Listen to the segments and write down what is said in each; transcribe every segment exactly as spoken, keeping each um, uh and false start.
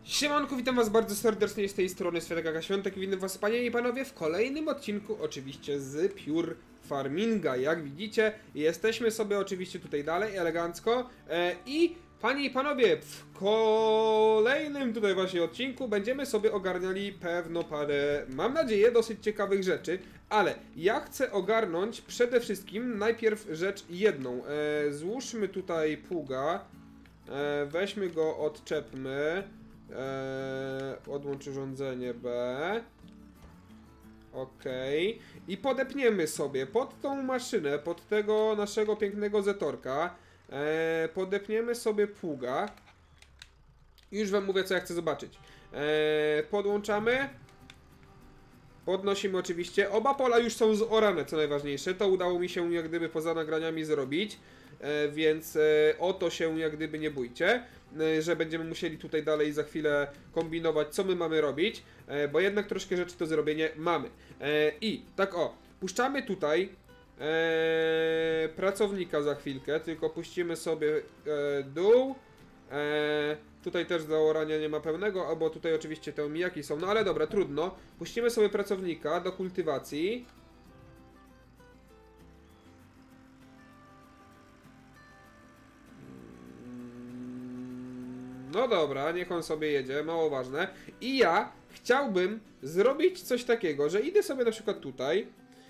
Siemanku, witam was bardzo serdecznie z tej strony Świętek Świątek i witam was, panie i panowie, w kolejnym odcinku oczywiście z Pure Farminga. Jak widzicie, jesteśmy sobie oczywiście tutaj dalej, elegancko e, i panie i panowie, w kolejnym tutaj właśnie odcinku będziemy sobie ogarniali pewno parę, mam nadzieję, dosyć ciekawych rzeczy, ale ja chcę ogarnąć przede wszystkim najpierw rzecz jedną. E, złóżmy tutaj pługa, e, weźmy go, odczepmy. Eee, odłącz urządzenie B. Okej. Okay. I podepniemy sobie pod tą maszynę, pod tego naszego pięknego zetorka. Eee, podepniemy sobie pługa. I już wam mówię, co ja chcę zobaczyć. Eee, podłączamy. Podnosimy oczywiście. Oba pola już są zorane, co najważniejsze. To udało mi się jak gdyby poza nagraniami zrobić. E, więc e, o to się jak gdyby nie bójcie, e, że będziemy musieli tutaj dalej za chwilę kombinować, co my mamy robić, e, bo jednak troszkę rzeczy do zrobienia mamy. E, I tak o, puszczamy tutaj e, pracownika za chwilkę, tylko puścimy sobie e, dół. E, tutaj też do orania nie ma pełnego, albo tutaj oczywiście te omijaki są, no ale dobra, trudno. Puścimy sobie pracownika do kultywacji. No dobra, niech on sobie jedzie, mało ważne. I ja chciałbym zrobić coś takiego, że idę sobie na przykład tutaj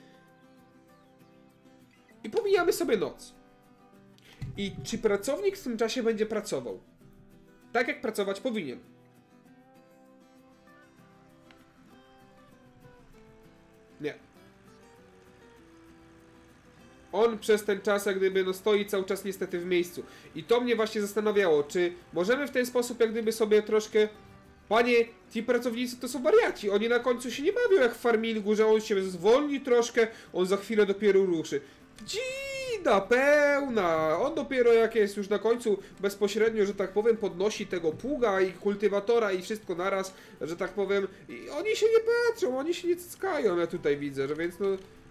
i pomijamy sobie noc. I czy pracownik w tym czasie będzie pracował? Tak jak pracować powinien. Nie. On przez ten czas jak gdyby no stoi cały czas niestety w miejscu. I to mnie właśnie zastanawiało, czy możemy w ten sposób jak gdyby sobie troszkę... Panie, ci pracownicy to są wariaci, oni na końcu się nie bawią jak w farmingu, że on się zwolni troszkę, on za chwilę dopiero ruszy. Dzida pełna! On dopiero jak jest już na końcu bezpośrednio, że tak powiem, podnosi tego pługa i kultywatora i wszystko naraz, że tak powiem, i oni się nie patrzą, oni się nie cyckają, ja tutaj widzę, że więc no...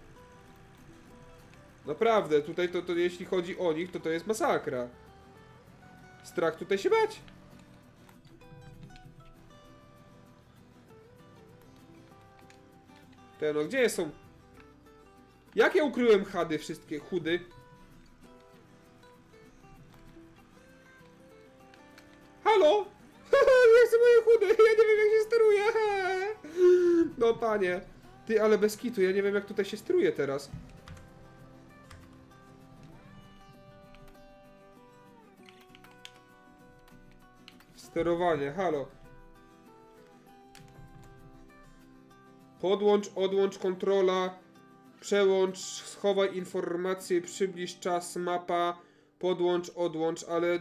Naprawdę, tutaj to, to jeśli chodzi o nich, to to jest masakra. Strach tutaj się bać. Te no, gdzie są? Jak ja ukryłem chady wszystkie, chudy? Halo? Nie chcę moje chudy, ja nie wiem jak się steruje. No panie. Ty, ale bez kitu, ja nie wiem jak tutaj się steruje teraz. Sterowanie, halo. Podłącz, odłącz, kontrola. Przełącz, schowaj informacje, przybliż czas, mapa. Podłącz, odłącz, ale...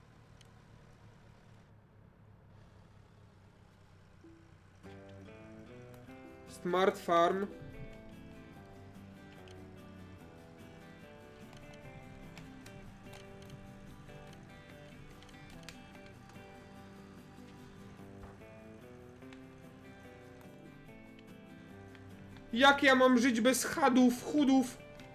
Smart Farm. Jak ja mam żyć bez chadów, chudów?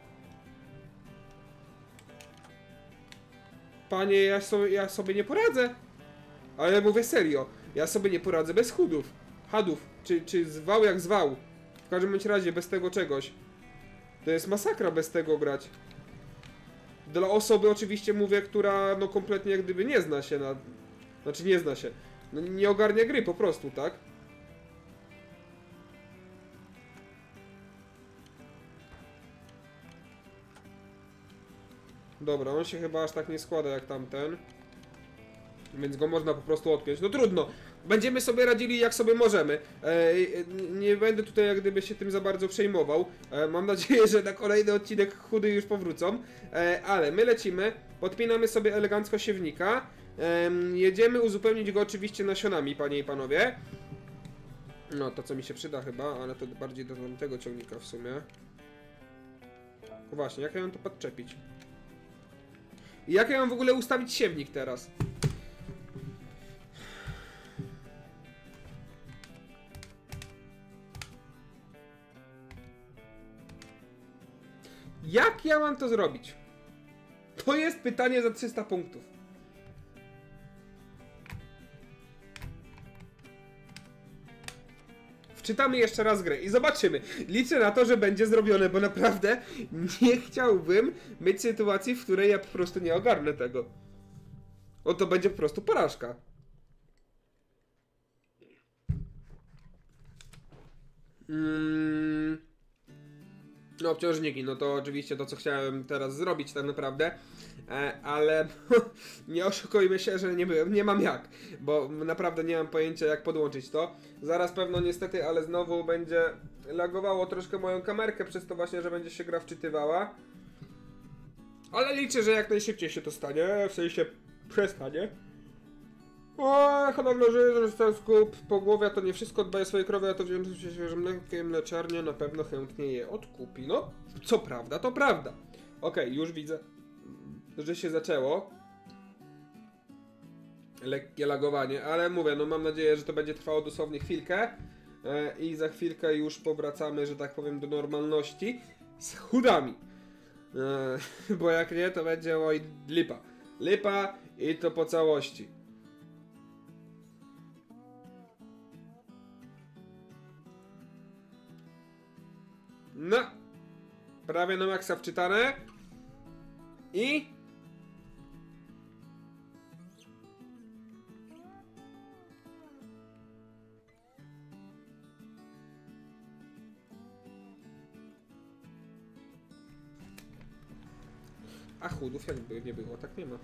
Panie, ja sobie, ja sobie nie poradzę. Ale mówię serio, ja sobie nie poradzę bez chudów. Hadów, czy, czy zwał jak zwał. W każdym bądź razie, bez tego czegoś. To jest masakra bez tego grać. Dla osoby oczywiście mówię, która no kompletnie jak gdyby nie zna się na... Znaczy nie zna się. No, nie ogarnia gry po prostu, tak? Dobra, on się chyba aż tak nie składa jak tamten. Więc go można po prostu odpiąć. No trudno. Będziemy sobie radzili jak sobie możemy. E, nie będę tutaj jak gdyby się tym za bardzo przejmował. E, mam nadzieję, że na kolejny odcinek chudy już powrócą. E, ale my lecimy. Podpinamy sobie elegancko siewnika. E, jedziemy uzupełnić go oczywiście nasionami, panie i panowie. No to co mi się przyda chyba, ale to bardziej do tego ciągnika w sumie. O właśnie, jak ja ją to podczepić? I jak ja mam w ogóle ustawić siewnik teraz? Jak ja mam to zrobić? To jest pytanie za trzysta punktów. wczytamy jeszcze raz grę i zobaczymy. Liczę na to, że będzie zrobione, bo naprawdę nie chciałbym mieć sytuacji, w której ja po prostu nie ogarnę tego. O, to będzie po prostu porażka. Mm. No, obciążniki, no to oczywiście to, co chciałem teraz zrobić tak naprawdę, e, ale nie oszukujmy się, że nie, byłem, nie mam jak, bo naprawdę nie mam pojęcia, jak podłączyć to. Zaraz pewno niestety, ale znowu będzie lagowało troszkę moją kamerkę przez to właśnie, że będzie się gra wczytywała. Ale liczę, że jak najszybciej się to stanie, w sensie przestanie. O, hodowlarze, że skup pogłowia to nie wszystko, dbaje o swoje krowy, a to wiem, że świeżym mlekiem mleczarnia na pewno chętnie je odkupi. No, co prawda, to prawda. Okej, okay, już widzę, że się zaczęło. Lekkie lagowanie, ale mówię, no mam nadzieję, że to będzie trwało dosłownie chwilkę. E, I za chwilkę już powracamy, że tak powiem, do normalności z chudami. E, bo jak nie, to będzie oj lipa. Lipa i to po całości. No, prawie na maksa wczytane. I... A chudów jakby nie było, tak nie ma.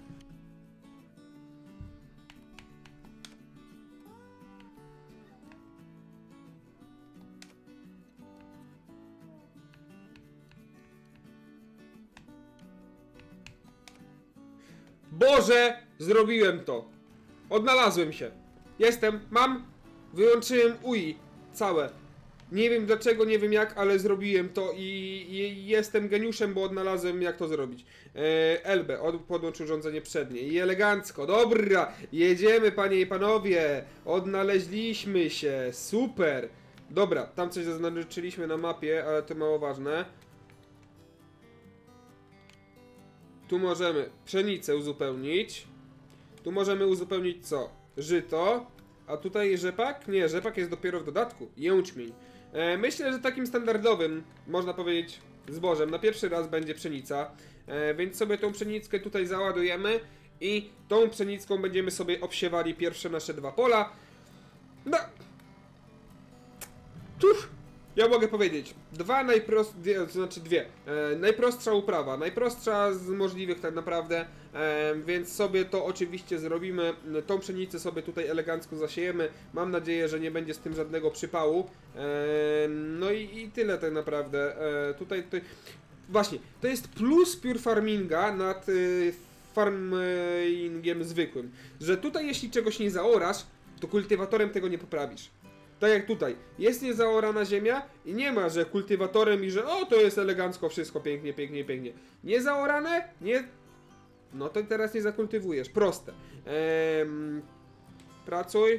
Boże, zrobiłem to. Odnalazłem się. Jestem, mam, wyłączyłem U I całe. Nie wiem dlaczego, nie wiem jak, ale zrobiłem to i, i jestem geniuszem, bo odnalazłem jak to zrobić. E, L B, od, podłącz urządzenie przednie i elegancko, dobra, jedziemy panie i panowie, odnaleźliśmy się, super. Dobra, tam coś zaznaczyliśmy na mapie, ale to mało ważne. Tu możemy pszenicę uzupełnić. Tu możemy uzupełnić co? Żyto. A tutaj rzepak? Nie, rzepak jest dopiero w dodatku. Jęczmień. E, myślę, że takim standardowym, można powiedzieć, zbożem na pierwszy raz będzie pszenica. E, więc sobie tą pszenickę tutaj załadujemy i tą pszenicką będziemy sobie obsiewali pierwsze nasze dwa pola. No. Tuż. Ja mogę powiedzieć, dwa najprostsze, to znaczy dwie, e, najprostsza uprawa, najprostsza z możliwych tak naprawdę, e, więc sobie to oczywiście zrobimy, tą pszenicę sobie tutaj elegancko zasiejemy, mam nadzieję, że nie będzie z tym żadnego przypału, e, no i, i tyle tak naprawdę, e, tutaj, tutaj, właśnie, to jest plus pure farminga nad y, farmingiem zwykłym, że tutaj jeśli czegoś nie zaorasz, to kultywatorem tego nie poprawisz. Tak jak tutaj, jest niezaorana ziemia i nie ma, że kultywatorem i że o, to jest elegancko wszystko, pięknie, pięknie, pięknie. Niezaorane? Nie... No to teraz nie zakultywujesz, proste. Ehm... Pracuj.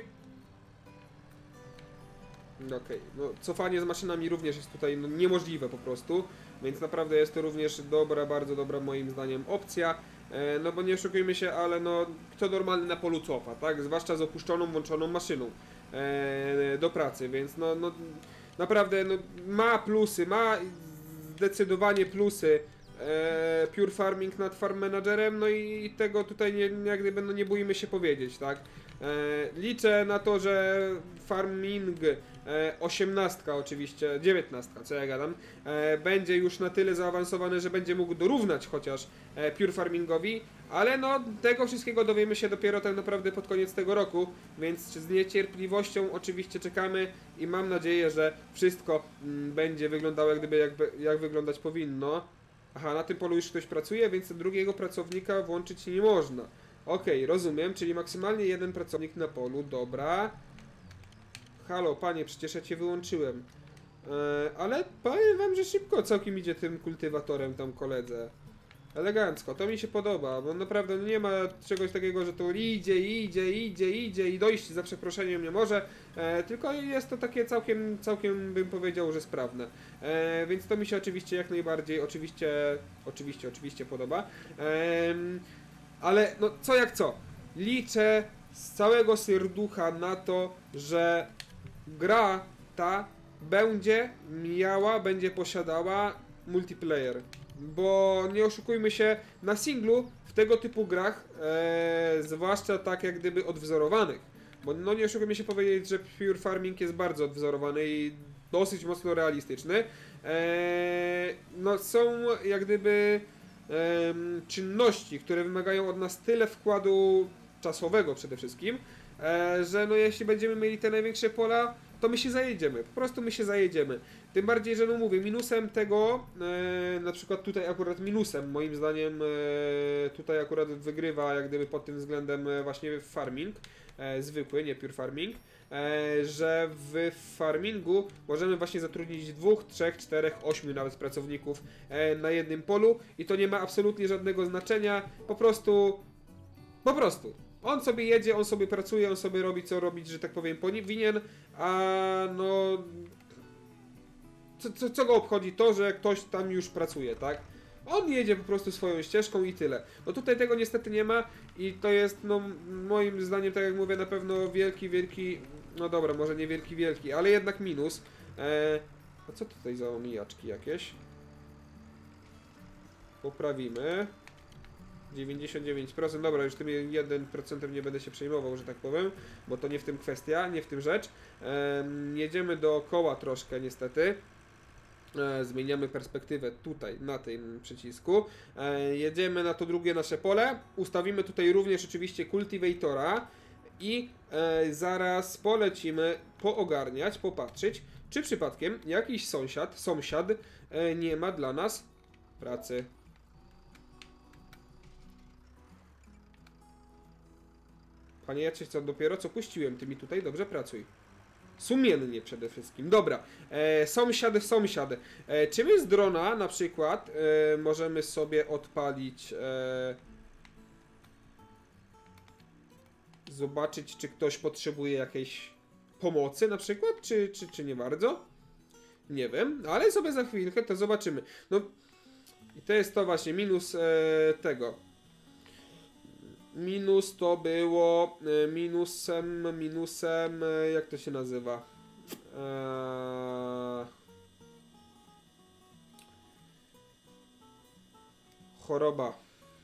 Okej, okay. No cofanie z maszynami również jest tutaj no, niemożliwe po prostu, więc naprawdę jest to również dobra, bardzo dobra moim zdaniem opcja. E, no bo nie oszukujmy się, ale no kto normalny na polu cofa, tak? Zwłaszcza z opuszczoną, włączoną maszyną e, do pracy, więc no, no naprawdę no, ma plusy, ma zdecydowanie plusy e, Pure Farming nad Farm Managerem, no i tego tutaj nie, jak gdyby no, nie bójmy się powiedzieć, tak? E, liczę na to, że farming e, osiemnastka oczywiście, dziewiętnastka, co ja gadam, e, będzie już na tyle zaawansowany, że będzie mógł dorównać chociaż e, Pure Farmingowi, ale no tego wszystkiego dowiemy się dopiero tak naprawdę pod koniec tego roku, więc z niecierpliwością oczywiście czekamy i mam nadzieję, że wszystko m, będzie wyglądało jak gdyby jakby, jak wyglądać powinno. Aha, na tym polu już ktoś pracuje, więc drugiego pracownika włączyć nie można. Okej, okay, rozumiem, czyli maksymalnie jeden pracownik na polu, dobra. Halo, panie, przecież ja cię wyłączyłem. Eee, ale powiem wam, że szybko całkiem idzie tym kultywatorem tam koledze. Elegancko, to mi się podoba, bo naprawdę nie ma czegoś takiego, że to idzie, idzie, idzie, idzie i dojść za przeproszeniem nie może, e, tylko jest to takie całkiem, całkiem bym powiedział, że sprawne. E, więc to mi się oczywiście jak najbardziej, oczywiście, oczywiście, oczywiście podoba. E, ale no co jak co, liczę z całego serducha na to, że gra ta będzie miała, będzie posiadała multiplayer. Bo nie oszukujmy się, na singlu w tego typu grach, e, zwłaszcza tak jak gdyby odwzorowanych, bo no nie oszukujmy się powiedzieć, że Pure Farming jest bardzo odwzorowany i dosyć mocno realistyczny. E, no są jak gdyby e, czynności, które wymagają od nas tyle wkładu czasowego przede wszystkim, e, że no jeśli będziemy mieli te największe pola, to my się zajedziemy, po prostu my się zajedziemy. Tym bardziej, że no mówię, minusem tego, e, na przykład tutaj akurat minusem, moim zdaniem, e, tutaj akurat wygrywa jak gdyby pod tym względem e, właśnie farming, e, zwykły, nie pure farming, e, że w farmingu możemy właśnie zatrudnić dwóch, trzech, czterech, ośmiu nawet pracowników e, na jednym polu i to nie ma absolutnie żadnego znaczenia, po prostu, po prostu. On sobie jedzie, on sobie pracuje, on sobie robi co robić, że tak powiem, powinien, a no... Co, co, co go obchodzi to, że ktoś tam już pracuje, tak? On jedzie po prostu swoją ścieżką i tyle. No tutaj tego niestety nie ma i to jest, no moim zdaniem, tak jak mówię, na pewno wielki, wielki... No dobra, może nie wielki, wielki, ale jednak minus. Eee, a co tutaj za omijaczki jakieś? Poprawimy. dziewięćdziesiąt dziewięć procent, dobra, już tym jeden procent nie będę się przejmował, że tak powiem, bo to nie w tym kwestia, nie w tym rzecz. Ehm, jedziemy dookoła troszkę niestety. E, zmieniamy perspektywę tutaj, na tym przycisku. E, jedziemy na to drugie nasze pole. Ustawimy tutaj również oczywiście kultywatora i e, zaraz polecimy poogarniać, popatrzeć, czy przypadkiem jakiś sąsiad, sąsiad e, nie ma dla nas pracy. Panie Jacek, co dopiero co puściłem, ty mi tutaj dobrze pracuj. Sumiennie przede wszystkim. Dobra, e, sąsiad, sąsiad. E, czy my z drona na przykład e, możemy sobie odpalić, e, zobaczyć, czy ktoś potrzebuje jakiejś pomocy na przykład, czy, czy, czy nie bardzo? Nie wiem, ale sobie za chwilkę to zobaczymy. No i to jest to właśnie minus e, tego. Minus to było e, minusem, minusem, e, jak to się nazywa? Eee... Choroba.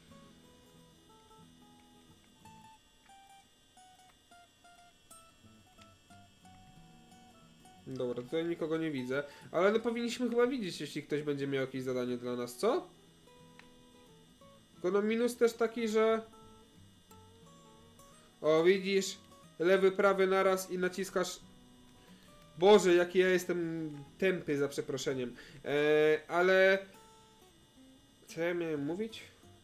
Dobra, tutaj nikogo nie widzę, ale no powinniśmy chyba widzieć, jeśli ktoś będzie miał jakieś zadanie dla nas, co? Tylko no minus też taki, że... O, widzisz? Lewy, prawy naraz i naciskasz... Boże, jaki ja jestem tępy, za przeproszeniem. Eee, ale... Co ja miałem mówić?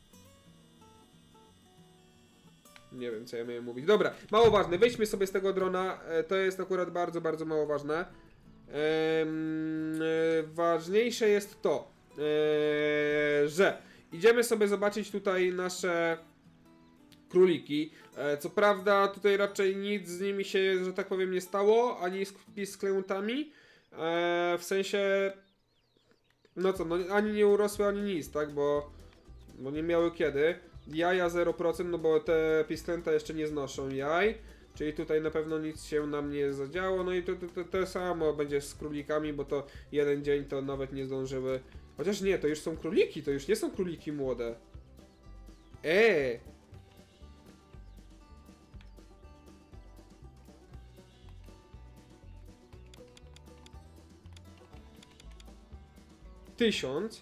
Nie wiem, co ja miałem mówić. Dobra, mało ważne. Wejdźmy sobie z tego drona. E, to jest akurat bardzo, bardzo mało ważne. E, e, ważniejsze jest to, e, że idziemy sobie zobaczyć tutaj nasze króliki. E, co prawda tutaj raczej nic z nimi się, że tak powiem, nie stało, ani z, z kleutami. E, w sensie... No co, no ani nie urosły, ani nic, tak, bo... Bo nie miały kiedy. Jaja zero procent, no bo te pisklęta jeszcze nie znoszą jaj. Czyli tutaj na pewno nic się nam nie zadziało. No i to, to, to, to samo będzie z królikami, bo to jeden dzień to nawet nie zdążyły. Chociaż nie, to już są króliki, to już nie są króliki młode. Eee! Tysiąc.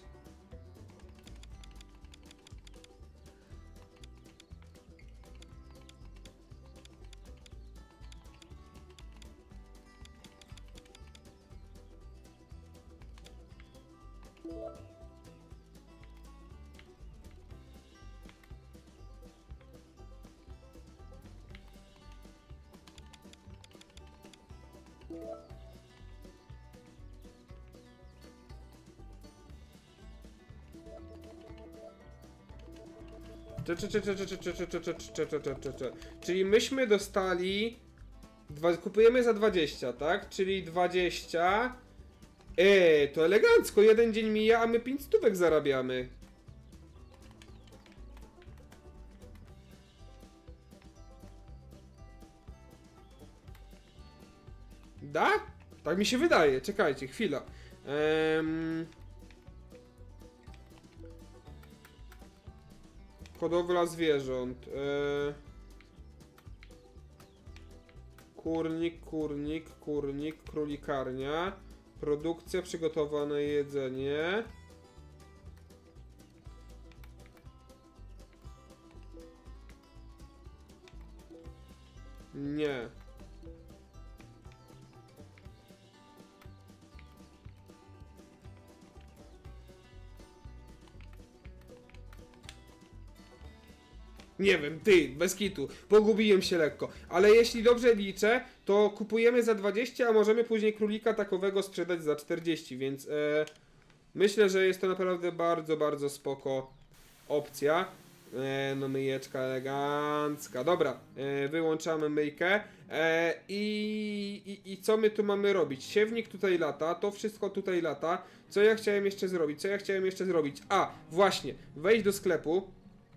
Czyli myśmy dostali... Dwa, kupujemy za dwadzieścia, tak? Czyli dwadzieścia... Eee, to elegancko, jeden dzień mija, a my pięć stówek zarabiamy. Da? Tak mi się wydaje, czekajcie, chwila. Ehm... Hodowla zwierząt. Eee... Kurnik, kurnik, kurnik, królikarnia. Produkcja, przygotowane jedzenie. Nie. Nie wiem, ty, bez kitu, pogubiłem się lekko. Ale jeśli dobrze liczę, to kupujemy za dwadzieścia, a możemy później królika takowego sprzedać za czterdzieści, więc e, myślę, że jest to naprawdę bardzo, bardzo spoko opcja. E, no myjeczka elegancka. Dobra, e, wyłączamy myjkę. E, i, i, I co my tu mamy robić? Siewnik tutaj lata, to wszystko tutaj lata. Co ja chciałem jeszcze zrobić? Co ja chciałem jeszcze zrobić? A, właśnie, wejść do sklepu.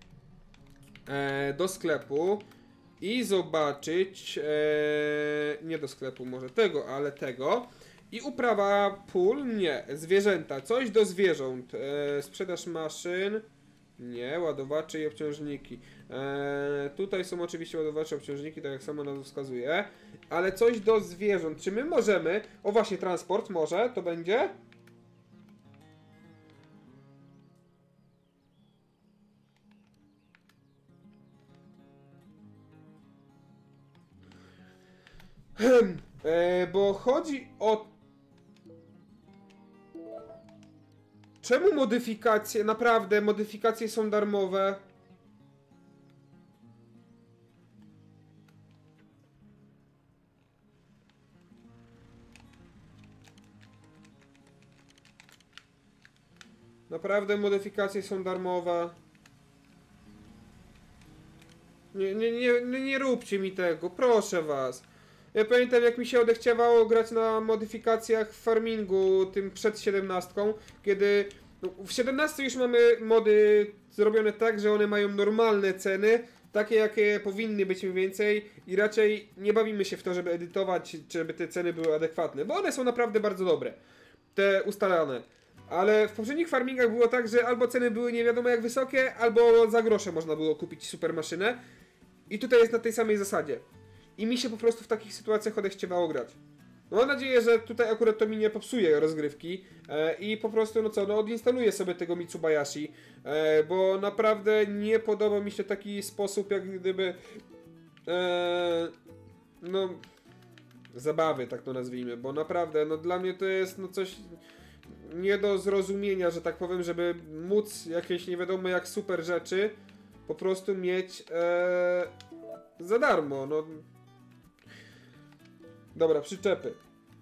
E, do sklepu i zobaczyć, e, nie do sklepu może tego, ale tego. I uprawa pól, nie, zwierzęta, coś do zwierząt, e, sprzedaż maszyn, nie, ładowacze i obciążniki. E, tutaj są oczywiście ładowacze, obciążniki, tak jak samo nazwa wskazuje, ale coś do zwierząt, czy my możemy, o właśnie transport może, to będzie? Hmm, e, bo chodzi o... Czemu modyfikacje, naprawdę, modyfikacje są darmowe? Naprawdę modyfikacje są darmowe. Nie, nie, nie, nie, nie róbcie mi tego, proszę was. Ja pamiętam, jak mi się odechciewało grać na modyfikacjach w farmingu, tym przed siedemnastką, kiedy no, w siedemnastce już mamy mody zrobione tak, że one mają normalne ceny, takie jakie powinny być mniej więcej i raczej nie bawimy się w to, żeby edytować, żeby te ceny były adekwatne, bo one są naprawdę bardzo dobre, te ustalane. Ale w poprzednich farmingach było tak, że albo ceny były nie wiadomo jak wysokie, albo za grosze można było kupić super maszynę. I tutaj jest na tej samej zasadzie. I mi się po prostu w takich sytuacjach odechciewało grać. No mam nadzieję, że tutaj akurat to mi nie popsuje rozgrywki e, i po prostu, no co, no odinstaluję sobie tego Mitsubayashi, e, bo naprawdę nie podoba mi się taki sposób, jak gdyby, e, no, zabawy, tak to nazwijmy, bo naprawdę, no dla mnie to jest, no coś nie do zrozumienia, że tak powiem, żeby móc jakieś nie wiadomo jak super rzeczy po prostu mieć e, za darmo, no. Dobra, przyczepy.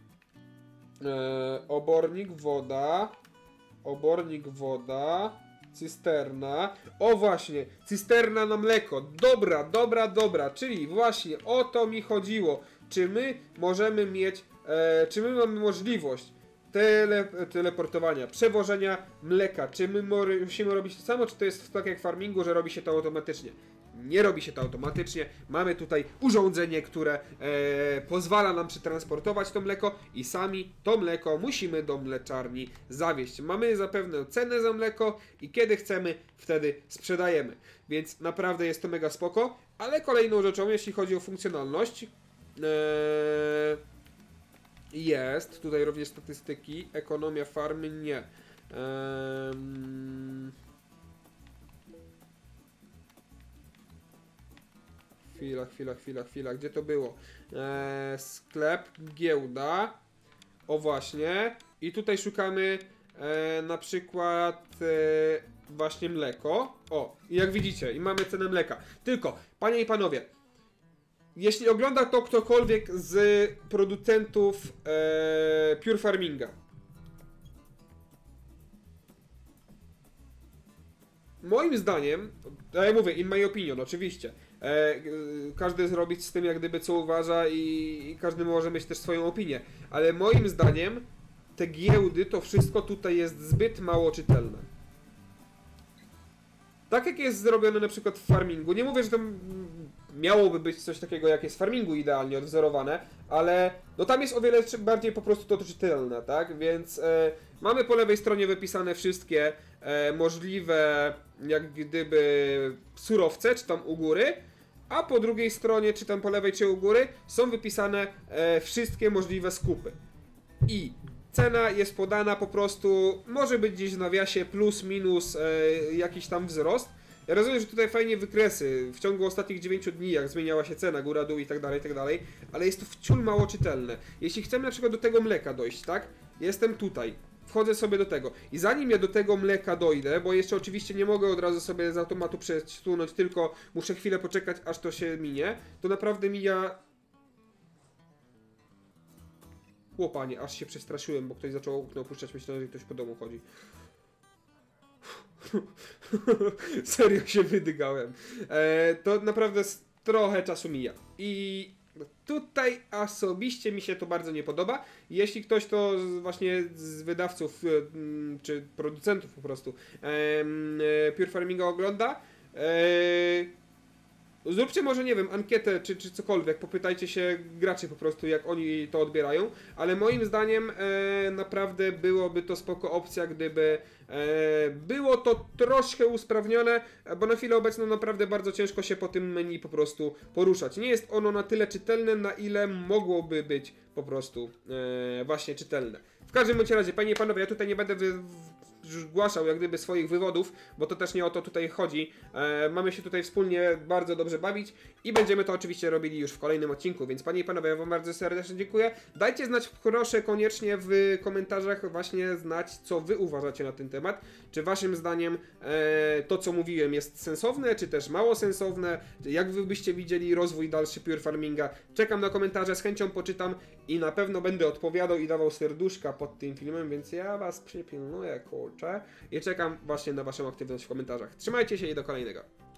E, obornik, woda. Obornik, woda. Cysterna. O właśnie, cysterna na mleko. Dobra, dobra, dobra. Czyli właśnie o to mi chodziło. Czy my możemy mieć, e, czy my mamy możliwość tele, teleportowania, przewożenia mleka? Czy my musimy robić to samo, czy to jest tak jak w farmingu, że robi się to automatycznie? Nie robi się to automatycznie. Mamy tutaj urządzenie, które e, pozwala nam przetransportować to mleko i sami to mleko musimy do mleczarni zawieźć. Mamy zapewne cenę za mleko i kiedy chcemy, wtedy sprzedajemy. Więc naprawdę jest to mega spoko. Ale kolejną rzeczą, jeśli chodzi o funkcjonalność, e, jest tutaj również statystyki. Ekonomia farmy nie. E, Chwila, chwila, chwila, chwila. Gdzie to było? Eee, sklep, giełda. O właśnie. I tutaj szukamy e, na przykład e, właśnie mleko. O, i jak widzicie, i mamy cenę mleka. Tylko, panie i panowie, jeśli ogląda to ktokolwiek z producentów e, Pure Farminga, moim zdaniem, ja mówię, in my opinion, oczywiście, e, każdy zrobić z tym jak gdyby co uważa i, i każdy może mieć też swoją opinię, ale moim zdaniem te giełdy, to wszystko tutaj jest zbyt mało czytelne. Tak jak jest zrobione na przykład w farmingu, nie mówię, że tam miałoby być coś takiego jak jest w farmingu idealnie odwzorowane, ale no tam jest o wiele bardziej po prostu to czytelne, tak? Więc e, mamy po lewej stronie wypisane wszystkie e, możliwe jak gdyby surowce, czy tam u góry, a po drugiej stronie, czy tam po lewej, czy u góry są wypisane e, wszystkie możliwe skupy. I cena jest podana po prostu, może być gdzieś w nawiasie plus, minus e, jakiś tam wzrost. Ja rozumiem, że tutaj fajnie wykresy w ciągu ostatnich dziewięciu dni, jak zmieniała się cena, góra, dół i tak dalej, i tak dalej, ale jest to wciul mało czytelne. Jeśli chcemy na przykład do tego mleka dojść, tak? Jestem tutaj, wchodzę sobie do tego i zanim ja do tego mleka dojdę, bo jeszcze oczywiście nie mogę od razu sobie z automatu przesunąć, tylko muszę chwilę poczekać, aż to się minie, to naprawdę mija... Łopanie, aż się przestraszyłem, bo ktoś zaczął okno opuszczać, myślałem, że ktoś po domu chodzi. Serio się wydygałem. E, to naprawdę trochę czasu mija. I tutaj osobiście mi się to bardzo nie podoba. Jeśli ktoś to z, właśnie z wydawców e, czy producentów po prostu e, Pure Farminga ogląda, e, zróbcie może, nie wiem, ankietę czy, czy cokolwiek, popytajcie się graczy po prostu, jak oni to odbierają, ale moim zdaniem e, naprawdę byłoby to spoko opcja, gdyby e, było to troszkę usprawnione, bo na chwilę obecną naprawdę bardzo ciężko się po tym menu po prostu poruszać. Nie jest ono na tyle czytelne, na ile mogłoby być po prostu e, właśnie czytelne. W każdym bądź razie, panie i panowie, ja tutaj nie będę wy... zgłaszał jak gdyby swoich wywodów, bo to też nie o to tutaj chodzi. E, mamy się tutaj wspólnie bardzo dobrze bawić i będziemy to oczywiście robili już w kolejnym odcinku, więc panie i panowie, ja wam bardzo serdecznie dziękuję. Dajcie znać proszę koniecznie w komentarzach właśnie znać, co wy uważacie na ten temat. Czy waszym zdaniem e, to, co mówiłem, jest sensowne, czy też mało sensowne? Jak wy byście widzieli rozwój dalszy Pure Farminga? Czekam na komentarze, z chęcią poczytam i na pewno będę odpowiadał i dawał serduszka pod tym filmem, więc ja was przypilnuję, kurczę. I czekam właśnie na waszą aktywność w komentarzach. Trzymajcie się i do kolejnego.